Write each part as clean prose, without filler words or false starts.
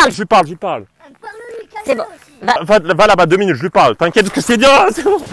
Je lui parle. Parle-lui, C'est bon. Va là-bas 2 minutes, je lui parle. T'inquiète que c'est bien, c'est bon.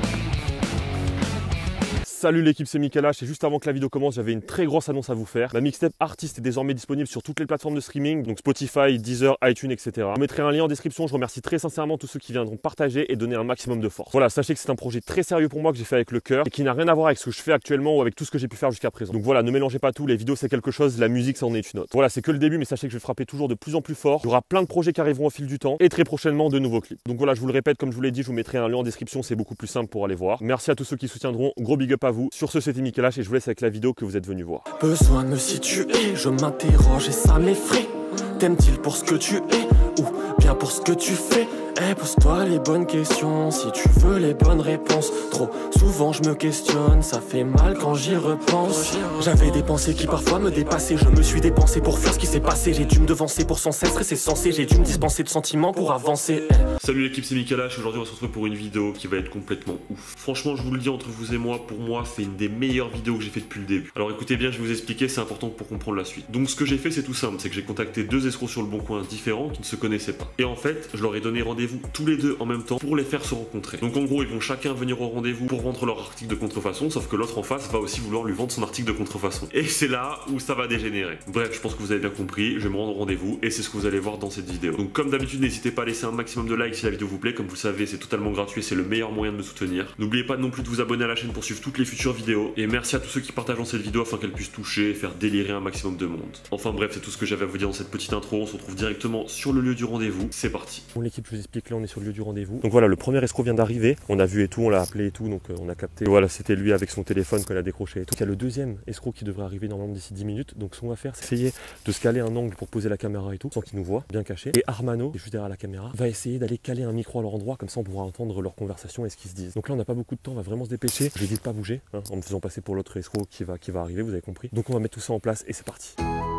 Salut l'équipe, c'est Mickaël. Et juste avant que la vidéo commence, j'avais une très grosse annonce à vous faire. Ma mixtape Artiste est désormais disponible sur toutes les plateformes de streaming, donc Spotify, Deezer, iTunes, etc. Je mettrai un lien en description. Je remercie très sincèrement tous ceux qui viendront partager et donner un maximum de force. Voilà, sachez que c'est un projet très sérieux pour moi que j'ai fait avec le cœur et qui n'a rien à voir avec ce que je fais actuellement ou avec tout ce que j'ai pu faire jusqu'à présent. Donc voilà, ne mélangez pas tout. Les vidéos c'est quelque chose, la musique ça en est une autre. Voilà, c'est que le début, mais sachez que je vais frapper toujours de plus en plus fort. Il y aura plein de projets qui arriveront au fil du temps et très prochainement de nouveaux clips. Donc voilà, je vous le répète, comme je vous l'ai dit, je vous mettrai un lien en description. C'est beaucoup plus simple pour aller voir. Merci à tous ceux qui soutiendront. Gros big up à vous. Sur ce, c'était Mickaël et je vous laisse avec la vidéo que vous êtes venus voir. Besoin de me situer, je m'interroge et ça m'effraie. T'aimes-t-il pour ce que tu es ou bien pour ce que tu fais? Pose-toi les bonnes questions si tu veux les bonnes réponses. Trop souvent je me questionne, ça fait mal quand j'y repense. J'avais des pensées qui parfois me dépassaient. Je me suis dépensé pour faire ce qui s'est passé. J'ai dû me devancer pour sans cesse rester censé. J'ai dû me dispenser de sentiments pour avancer. Salut l'équipe, c'est Mickaël. Aujourd'hui on va se retrouver pour une vidéo qui va être complètement ouf. Franchement je vous le dis, entre vous et moi, pour moi c'est une des meilleures vidéos que j'ai fait depuis le début. Alors écoutez bien, je vais vous expliquer, c'est important pour comprendre la suite. Donc ce que j'ai fait c'est tout simple, c'est que j'ai contacté 2 escrocs sur le bon coin différents qui ne se connaissaient pas. Et en fait je leur ai donné rendez-vous tous les deux en même temps pour les faire se rencontrer. Donc en gros ils vont chacun venir au rendez-vous pour vendre leur article de contrefaçon, sauf que l'autre en face va aussi vouloir lui vendre son article de contrefaçon. Et c'est là où ça va dégénérer. Bref, je pense que vous avez bien compris, je vais me rendre au rendez-vous et c'est ce que vous allez voir dans cette vidéo. Donc comme d'habitude, n'hésitez pas à laisser un maximum de likes si la vidéo vous plaît. Comme vous le savez, c'est totalement gratuit et c'est le meilleur moyen de me soutenir. N'oubliez pas non plus de vous abonner à la chaîne pour suivre toutes les futures vidéos. Et merci à tous ceux qui partagent cette vidéo afin qu'elle puisse toucher et faire délirer un maximum de monde. Enfin bref, c'est tout ce que j'avais à vous dire dans cette petite intro. On se retrouve directement sur le lieu du rendez-vous. C'est parti. Bon l'équipe, je vous explique, là on est sur le lieu du rendez-vous. Donc voilà, le premier escroc vient d'arriver. On a vu et tout, on l'a appelé et tout, donc on a capté. Voilà, c'était lui avec son téléphone qu'on a décroché et tout. Il y a le deuxième escroc qui devrait arriver normalement d'ici 10 minutes. Donc ce qu'on va faire, c'est essayer de se caler un angle pour poser la caméra et tout, sans qu'il nous voit, bien caché. Et Armano, qui est juste derrière la caméra, va essayer d'aller caler un micro à leur endroit, comme ça on pourra entendre leur conversation et ce qu'ils se disent. Donc là on n'a pas beaucoup de temps, on va vraiment se dépêcher. Je lui dis de pas bouger, hein, en me faisant passer pour l'autre escroc qui va arriver, vous avez compris. Donc on va mettre tout ça en place et c'est parti.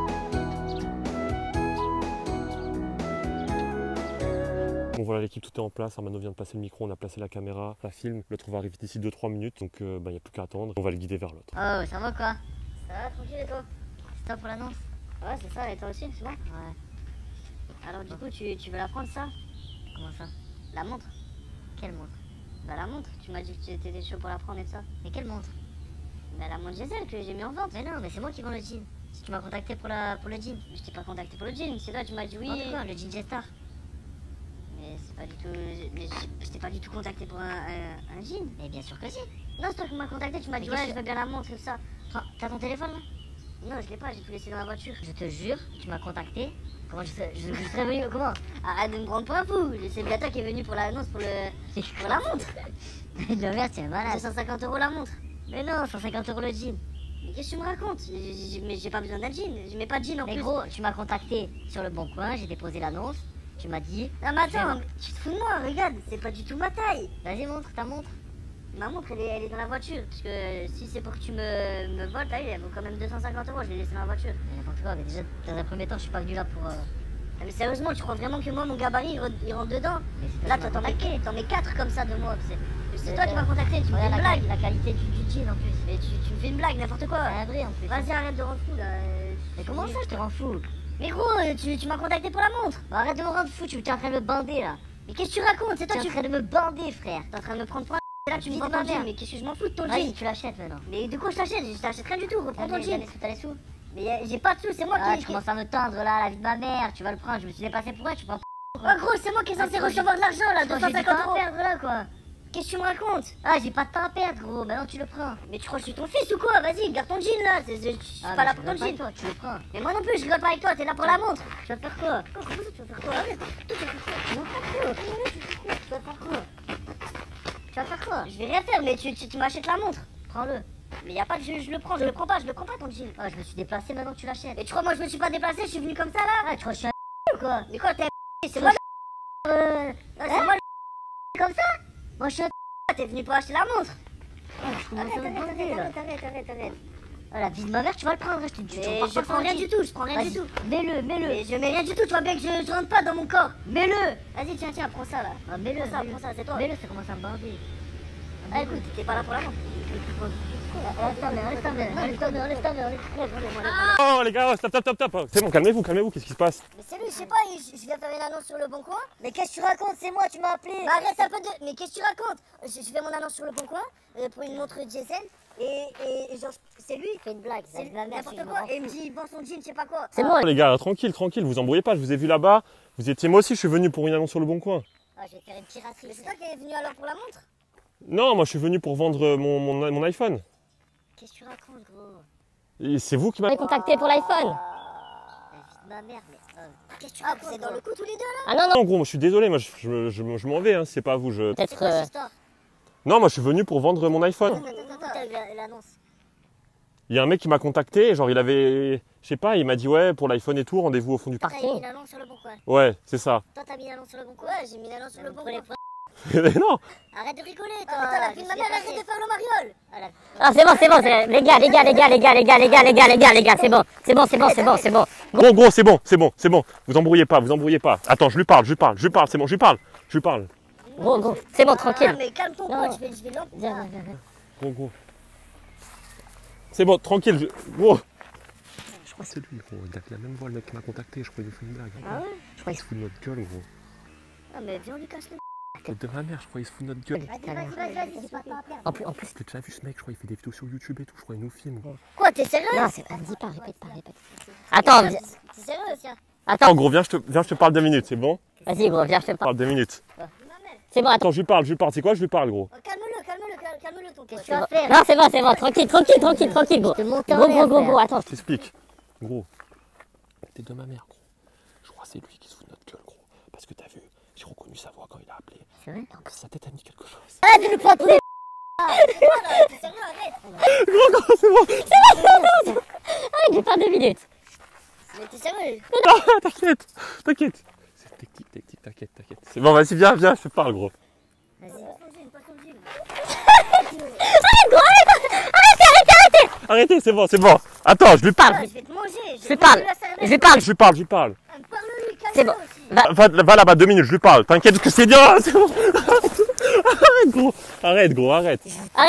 Bon voilà l'équipe, tout est en place, Armano vient de passer le micro, on a placé la caméra, la filme, l'autre va arriver d'ici 2-3 minutes, donc il n'y a plus qu'à attendre, on va le guider vers l'autre. Oh, ça va quoi? Ça va, tranquille et toi? C'est toi pour l'annonce? Ouais, c'est ça, et toi aussi, c'est bon? Ouais. Alors du coup, tu veux la prendre ça? Comment ça? La montre? Quelle montre? Bah la montre, tu m'as dit que tu étais chaud pour la prendre et tout ça. Mais quelle montre? Bah la montre Gisèle que j'ai mis en vente. Mais non, mais c'est moi qui vends le jean. Si tu m'as contacté pour le jean. Je t'ai pas contacté pour le jean, c'est toi, tu m'as dit oui. Oh, quoi, le jean G-Star? Mais c'est pas du tout... Mais je t'ai pas du tout contacté pour un jean. Mais bien sûr que si. Non, c'est toi qui m'as contacté, tu m'as dit Mais ouais, qu'est-ce je veux bien la montre et tout ça. T'as ton téléphone là? Non, je l'ai pas, j'ai tout laissé dans la voiture. Je te jure, tu m'as contacté. Comment je serais venu? Comment? Arrête de me prendre pour un fou. C'est bien toi qui est venu pour l'annonce, pour la montre. De merde, tu es malade. 250 € la montre. Mais non, 150 € le jean. Mais qu'est-ce que tu me racontes? Mais j'ai pas besoin d'un jean, je mets pas de jean en plus. Mais gros, tu m'as contacté sur le bon coin, j'ai déposé l'annonce. Tu m'as dit... Non mais attends, tu te fous de moi, regarde, c'est pas du tout ma taille. Vas-y, montre ta montre. Ma montre, elle est dans la voiture. Parce que si c'est pour que tu me voles, t'as vu, elle vaut quand même 250 €, je l'ai laissé dans la voiture. Mais n'importe quoi, mais déjà, dans un premier temps, je suis pas venu là pour... Ah, mais sérieusement, tu crois vraiment que moi, mon gabarit, il rentre dedans? Là, toi, t'en mets 4 comme ça de moi. C'est toi qui m'as contacté, tu me fais une blague. La qualité du jean en plus. Mais tu me fais une blague, n'importe quoi. C'est un vrai en plus. Vas-y, arrête de rendre fou là. Mais comment ça, je te rends fou? Mais gros, tu m'as contacté pour la montre. Bah, arrête de me rendre fou, tu es en train de me bander là. Mais qu'est-ce que tu racontes? C'est toi Tu es en train de me bander, frère. T'es en train de me prendre pour un... Là, tu me dis vends de ma ton jean, mère. mais qu'est-ce que je m'en fous de ton Vas-y, jean? tu l'achètes maintenant. Mais de quoi je t'achète? Je t'achète rien du tout, reprends ton jean. T'as les sous? Mais j'ai pas de sous, c'est moi Ah, qui... tu commences à me tendre là, la vie de ma mère, tu vas le prendre, je me suis déplacé pour elle, tu prends... Oh gros, c'est moi qui est censé recevoir de l'argent là, 250 J'ai du temps à €. perdre là quoi. Qu'est-ce que tu me racontes? Ah, j'ai pas de temps à perdre gros, maintenant tu le prends. Mais tu crois que je suis ton fils ou quoi? Vas-y, garde ton jean là, je suis pas là pour ton jean. Toi, tu le prends. Mais moi non plus, je rigole pas avec toi, t'es là pour la montre. Tu vas faire quoi? Comment ça, tu vas faire quoi? Arrête. Toi, tu vas faire quoi? Tu vas faire quoi? Tu vas faire quoi? Je vais rien faire, mais tu m'achètes la montre. Prends-le. Mais y a pas de je le prends, je le prends pas ton jean. Ah, je me suis déplacé, maintenant tu l'achètes. Et tu crois moi je me suis pas déplacé, je suis venu comme ça là? Ah, tu crois que je suis un ou quoi? Mais quoi, t'es c'est moi le... c'est moi le... comme ça? Moi je suis un T'es venu pour acheter la montre. Arrête. Ah, la vie de ma mère, tu vas le prendre, je te dis. Je prends rien du tout, je prends rien du tout. Mets-le. Mais je mets rien du tout, tu vois bien que je rentre pas dans mon corps. Mets-le. Vas-y, tiens, prends ça là. Ah, mets-le. Prends ça, c'est toi. Mets-le, ça commence à me bander. Ah écoute, t'es pas là pour la montre. Oh les gars, stop. C'est bon, calmez-vous, qu'est-ce qui se passe? Mais c'est lui, je sais pas, je viens faire une annonce sur le bon coin. Mais qu'est-ce que tu racontes? C'est moi, tu m'as appelé. Mais arrête un peu de. Mais qu'est-ce que tu racontes? Je fais mon annonce sur le bon coin pour une montre GSM. Et genre, c'est lui. Fais une blague, c'est N'importe quoi. Et il me dit, il vend son jean, je sais pas quoi. C'est bon. Les gars, tranquille, vous embrouillez pas, je vous ai vu là-bas. Vous étiez, moi aussi, je suis venu pour une annonce sur le bon coin. Ah, je vais te faire une piraterie. Mais c'est toi qui es venu alors pour la montre? Non, moi je suis venu pour vendre mon iPhone. Qu'est-ce que tu racontes, gros? Et c'est vous qui m'avez Contacté pour l'iPhone. La vie de ma mère, mais. Qu'est-ce que tu racontes? Vous êtes dans le coup tous les deux là? Ah non, non. Non, gros, moi je suis désolé, moi je m'en vais, hein, c'est pas vous. C'est Peut-être. quoi cette histoire? Non, moi je suis venu pour vendre mon iPhone. Attends, t'as eu l'annonce. Il y a un mec qui m'a contacté, genre il avait, je sais pas, il m'a dit ouais, pour l'iPhone et tout, rendez-vous au fond du parc. T'as mis l'annonce sur le bon coin. Ouais, c'est ça. Toi, t'as mis l'annonce sur le bon coin? Ouais, j'ai mis l'annonce sur le bon coin. Mais non, Arrête de rigoler, toi. Attends, la fille de ma mère, arrête de faire le mariole. Ah, c'est bon, les gars, c'est bon. gros, c'est bon. Vous embrouillez pas. Attends, je lui parle, c'est bon, je lui parle. Gros, c'est bon, Ah, tranquille. mais calme ton Non. pote, je vais l'emmener. Gros. C'est bon, tranquille, gros. Je crois que c'est lui, gros. Il a la même voix, le mec qui m'a contacté. Je crois qu'il nous fait une blague. Ah ouais? Je crois qu'il se fout de notre gueule, gros. Ah, mais viens, on lui casse le. Tête de ma mère, je crois qu'il se fout de notre gueule. Vas-y, c'est pas ta perdre. En plus. T'as déjà vu ce mec, je crois qu'il fait des vidéos sur YouTube et tout. Je crois qu'il nous filme. Quoi, t'es sérieux? Non, c'est pas. Dis pas, répète pas. Attends, T'es sérieux, tiens? Attends, gros, viens, je te parle 2 minutes, c'est bon? vas-y, gros, viens, je te Je parle. parle 2 minutes. C'est bon, attends. Attends, je lui parle. C'est quoi, je lui parle, gros? Oh, calme-le, ton pote. C'est bon. Non, c'est bon, tranquille, gros. Gros, attends. Je t'explique. Gros, tête de ma mère, gros. Je crois que c'est lui qui se fout de notre gueule, gros. Parce que t'as vu, j'ai reconnu sa voix quand il a appelé. C'est vrai? Et en plus, sa tête a mis quelque chose. Arrête de nous prendre tous les. T'es sérieux, arrête. Gros, c'est bon. Arrête, j'ai pas 2 minutes. Mais t'es sérieux? T'inquiète. C'est technique, t'inquiète. C'est bon, vas-y, viens, je te parle, gros. Vas-y, pas son jean. Arrêtez, c'est bon. Attends, je lui parle. Je vais te manger. Je lui parle. Parle-lui, C'est bon. Va là-bas, 2 minutes, je lui parle. T'inquiète que c'est bien, c'est bon. Arrête, gros. Arrête.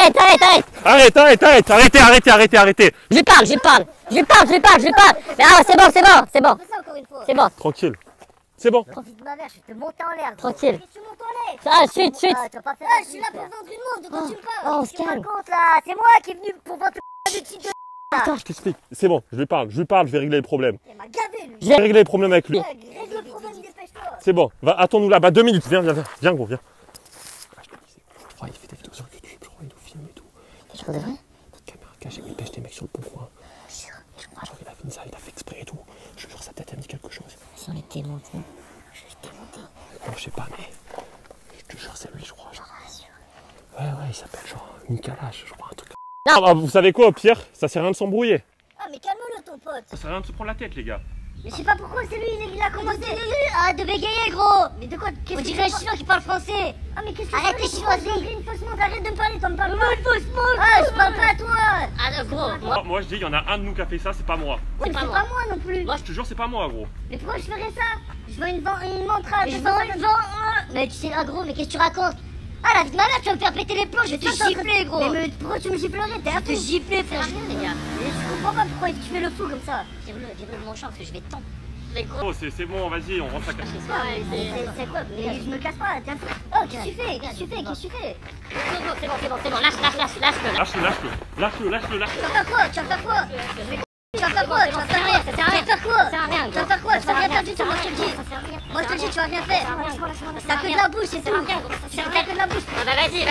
Arrêtez. Je lui parle. Mais ah, c'est bon. Fais ça encore une fois. C'est bon, C'est bon. Envie de ma mère, je vais te monter en l'air. tranquille. Tu montes en l'air. Ah, chut. Ah, tu vas pas faire. Ah, je suis là pour vendre une montre, de quoi tu me parles? on se Qu'est-ce que tu calme. racontes là? C'est moi qui est venu pour vendre le titre de. Attends, je t'explique. C'est bon, je lui parle, je vais régler les problèmes. Il m'a gavé lui. Je vais régler les problèmes avec lui. Règle le problème, dépêche-toi. C'est bon, attends-nous là-bas, 2 minutes. Viens, gros, viens. Ah, je te disais, je crois qu'il fait des vidéos sur YouTube, je crois qu'il nous filme et tout. Je crois de vrai? Notre caméra cachée, il pêche des mecs sur le bon coin. Je crois qu'il a fait ça, il a fait exprès et tout. Je jure, sa tête a mis quelque chose. Si on est démonté. Non, je sais pas, mais je te jure, c'est lui, je crois. Ouais, il s'appelle genre Mikalash, je crois, un truc. Non. Ah, vous savez quoi, au pire, ça sert à rien de s'embrouiller. Ah, mais calme-le ton pote. Ça sert à rien de se prendre la tête, les gars. Mais je sais pas pourquoi c'est lui, il a commencé. Arrête de bégayer, gros. Mais de quoi? On dirait un chinois qui parle français. Ah, mais qu'est-ce que arrête tes chinoiseries. Une fausse montre, arrête de me parler, toi me parles pas. Une fausse montre. Ah, je parle pas à toi. Ah, gros. Moi, je dis, il y en a un de nous qui a fait ça, c'est pas moi. C'est pas moi non plus. Je te jure, c'est pas moi, gros. Mais pourquoi je ferais ça? Je veux une montre à. Je vends une montre. Mais tu sais, ah gros, mais qu'est-ce que tu racontes? Ah, la vie de ma mère, tu vas me faire péter les plombs, je vais te gifler, gros. Mais pourquoi tu me giflerais? T'es un peu gifler, frère. Les gars. Mais je comprends pas pourquoi tu fais le fou comme ça. Vire-le de mon champ parce que je vais te tendre. Mais gros. Oh, c'est bon, vas-y, on rentre à casa. C'est quoi? Mais je me casse pas, t'es un peu. Oh, qu'est-ce que tu fais? Qu'est-ce que tu fais? C'est bon. Lâche-le. Lâche-le. Tu vas faire quoi? Tu vas faire quoi? Tu vas faire quoi? Tu vas faire quoi? Ça sert à rien. Tu vas faire quoi? Ça sert à rien. Tu vas faire quoi? Tu vas rien faire du tout, moi je te le dis. Moi je te le dis, tu vas rien faire. T'as que de la bouche, c'est tout. T'as que de la bouche. Ah bah vas-y.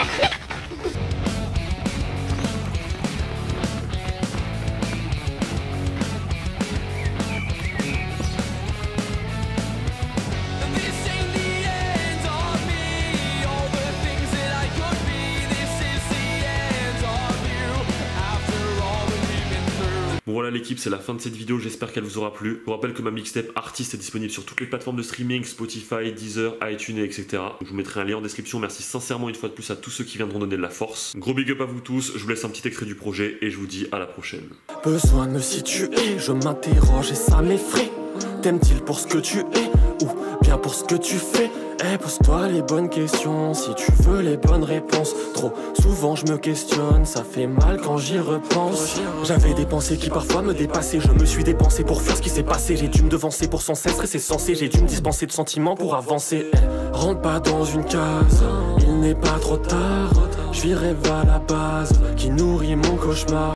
Bon voilà l'équipe, c'est la fin de cette vidéo, j'espère qu'elle vous aura plu. Je vous rappelle que ma mixtape Artiste est disponible sur toutes les plateformes de streaming, Spotify, Deezer, iTunes, etc. Je vous mettrai un lien en description, merci sincèrement une fois de plus à tous ceux qui viendront donner de la force. Gros big up à vous tous, je vous laisse un petit extrait du projet et je vous dis à la prochaine. Besoin de me situer, je m'interroge et ça m'effraie. T'aimes-t-il pour ce que tu es ou bien bien pour ce que tu fais. Pose-toi les bonnes questions si tu veux les bonnes réponses. Trop souvent je me questionne, ça fait mal quand j'y repense. J'avais des pensées qui parfois me dépassaient. Je me suis dépensé pour fuir ce qui s'est passé. J'ai dû me devancer pour sans cesse rester censé. J'ai dû me dispenser de sentiments pour avancer. Rentre pas dans une case, il n'est pas trop tard. Je virerai vers la base qui nourrit mon cauchemar.